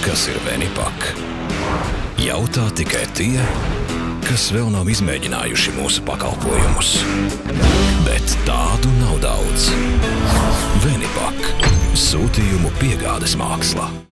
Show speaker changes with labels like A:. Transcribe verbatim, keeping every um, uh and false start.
A: Kas ir Venipak? Jautā tikai tie, kas vēl nav izmēģinājuši mūsu pakalpojumus. Bet tādu nav daudz. Venipak. Sūtījumu piegādes māksla.